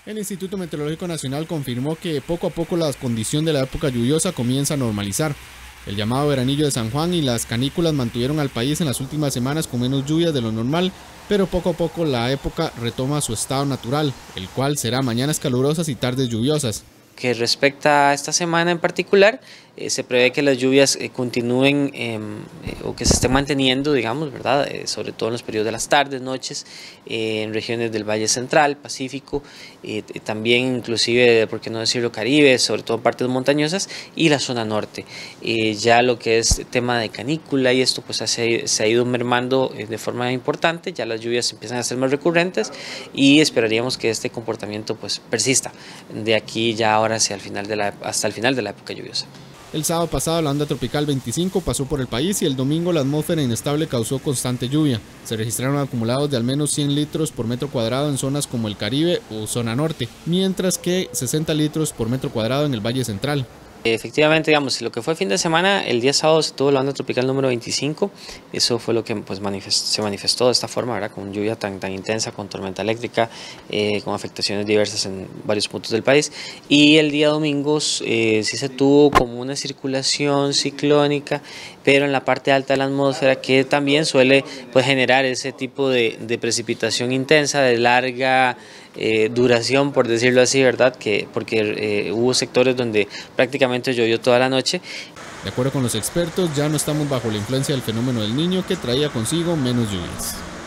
El Instituto Meteorológico Nacional confirmó que poco a poco la condición de la época lluviosa comienza a normalizar. El llamado veranillo de San Juan y las canículas mantuvieron al país en las últimas semanas con menos lluvias de lo normal, pero poco a poco la época retoma su estado natural, el cual será mañanas calurosas y tardes lluviosas. Que respecta a esta semana en particular, se prevé que las lluvias continúen o que se estén manteniendo, digamos, ¿verdad? Sobre todo en los periodos de las tardes, noches, en regiones del Valle Central, Pacífico, también inclusive, por qué no decirlo, Caribe, sobre todo en partes montañosas y la zona norte. Ya lo que es tema de canícula y esto pues se ha ido mermando de forma importante, ya las lluvias empiezan a ser más recurrentes y esperaríamos que este comportamiento pues persista de aquí ya ahora hacia hasta el final de la época lluviosa. El sábado pasado la onda tropical 25 pasó por el país y el domingo la atmósfera inestable causó constante lluvia. Se registraron acumulados de al menos 100 litros por metro cuadrado en zonas como el Caribe o zona norte, mientras que 60 litros por metro cuadrado en el Valle Central. Efectivamente, digamos, lo que fue fin de semana, el día sábado se tuvo la onda tropical número 25, eso fue lo que pues, se manifestó de esta forma, ¿verdad? Con lluvia tan intensa, con tormenta eléctrica, con afectaciones diversas en varios puntos del país. Y el día domingo sí se tuvo como una circulación ciclónica, pero en la parte alta de la atmósfera que también suele pues, generar ese tipo de precipitación intensa, de larga duración, por decirlo así, ¿verdad? Porque hubo sectores donde prácticamente llovió toda la noche. De acuerdo con los expertos, ya no estamos bajo la influencia del fenómeno del Niño que traía consigo menos lluvias.